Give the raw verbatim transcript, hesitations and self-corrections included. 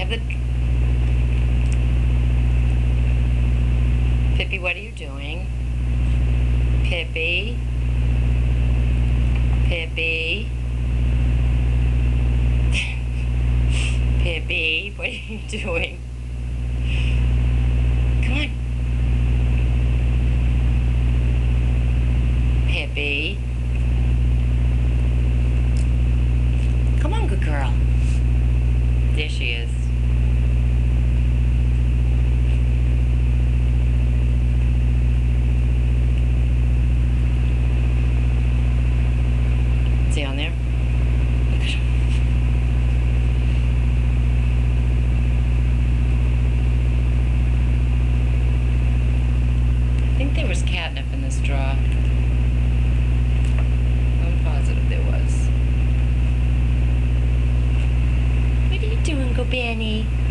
have the... Pipi, what are you doing? Pipi? Pipi? Pipi, what are you doing? Come on. Pipi. Come on, good girl. There she is. Is he on there? Look at him. I think there was catnip in this drawer. I'm positive there was. What are you doing, go Benny?